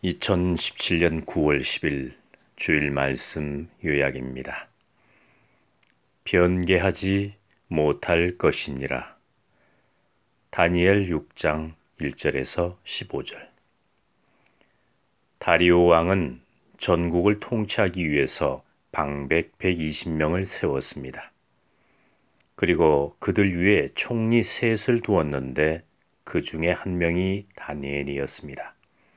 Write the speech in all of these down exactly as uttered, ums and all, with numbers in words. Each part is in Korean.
이천십칠 년 구월 십일 주일 말씀 요약입니다. 변개하지 못할 것이니라. 다니엘 육 장 일 절에서 십오 절. 다리오 왕은 전국을 통치하기 위해서 방백 백이십 명을 세웠습니다. 그리고 그들 위에 총리 셋을 두었는데 그 중에 한 명이 다니엘이었습니다.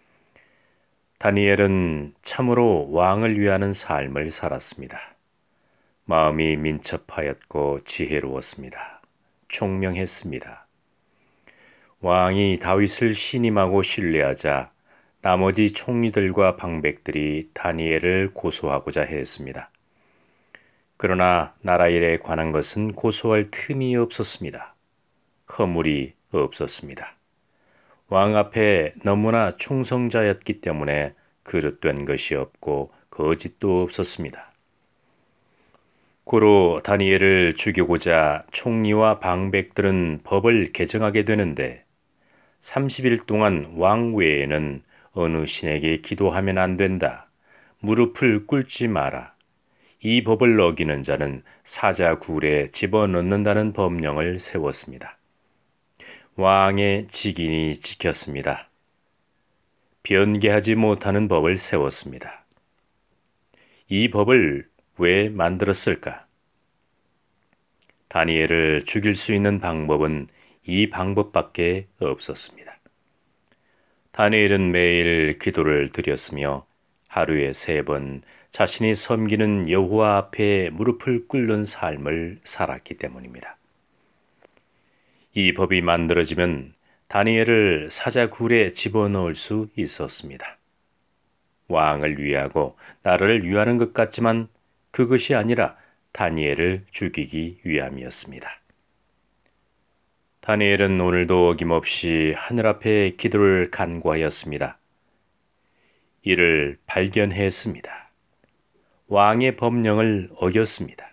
다니엘은 참으로 왕을 위하는 삶을 살았습니다. 마음이 민첩하였고 지혜로웠습니다. 총명했습니다. 왕이 다윗을 신임하고 신뢰하자 나머지 총리들과 방백들이 다니엘을 고소하고자 했습니다. 그러나 나라 일에 관한 것은 고소할 틈이 없었습니다. 허물이 없었습니다. 왕 앞에 너무나 충성자였기 때문에 그릇된 것이 없고 거짓도 없었습니다. 고로 다니엘을 죽이고자 총리와 방백들은 법을 개정하게 되는데 삼십 일 동안 왕 외에는 어느 신에게 기도하면 안 된다. 무릎을 꿇지 마라. 이 법을 어기는 자는 사자굴에 집어넣는다는 법령을 세웠습니다. 왕의 직인이 지켰습니다. 변개하지 못하는 법을 세웠습니다. 이 법을 왜 만들었을까? 다니엘을 죽일 수 있는 방법은 이 방법밖에 없었습니다. 다니엘은 매일 기도를 드렸으며 하루에 세 번 자신이 섬기는 여호와 앞에 무릎을 꿇는 삶을 살았기 때문입니다. 이 법이 만들어지면 다니엘을 사자굴에 집어넣을 수 있었습니다. 왕을 위하고 나라를 위하는 것 같지만 그것이 아니라 다니엘을 죽이기 위함이었습니다. 다니엘은 오늘도 어김없이 하늘 앞에 기도를 간구하였습니다. 이를 발견했습니다. 왕의 법령을 어겼습니다.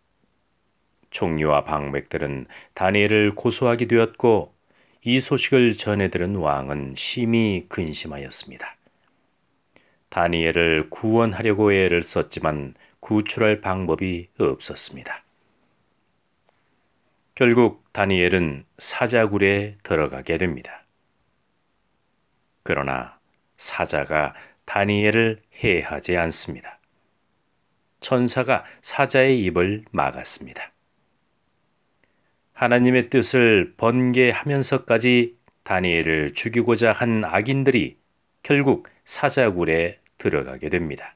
총리와 방백들은 다니엘을 고소하게 되었고 이 소식을 전해 들은 왕은 심히 근심하였습니다. 다니엘을 구원하려고 애를 썼지만 구출할 방법이 없었습니다. 결국 다니엘은 사자굴에 들어가게 됩니다. 그러나 사자가 다니엘을 해하지 않습니다. 천사가 사자의 입을 막았습니다. 하나님의 뜻을 번개하면서까지 다니엘을 죽이고자 한 악인들이 결국 사자굴에 들어가게 됩니다.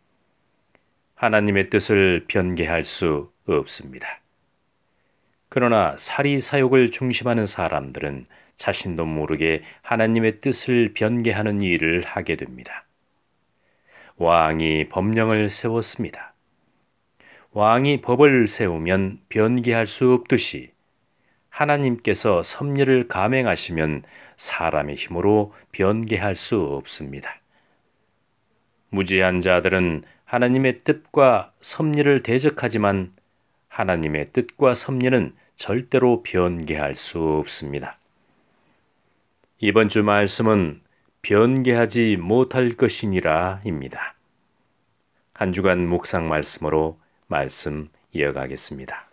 하나님의 뜻을 변개할 수 없습니다. 그러나 사리사욕을 중심하는 사람들은 자신도 모르게 하나님의 뜻을 변개하는 일을 하게 됩니다. 왕이 법령을 세웠습니다. 왕이 법을 세우면 변개할 수 없듯이 하나님께서 섭리를 감행하시면 사람의 힘으로 변개할 수 없습니다. 무지한 자들은 하나님의 뜻과 섭리를 대적하지만 하나님의 뜻과 섭리는 절대로 변개할 수 없습니다. 이번 주 말씀은 변개하지 못할 것이니라입니다. 한 주간 묵상 말씀으로 말씀 이어가겠습니다.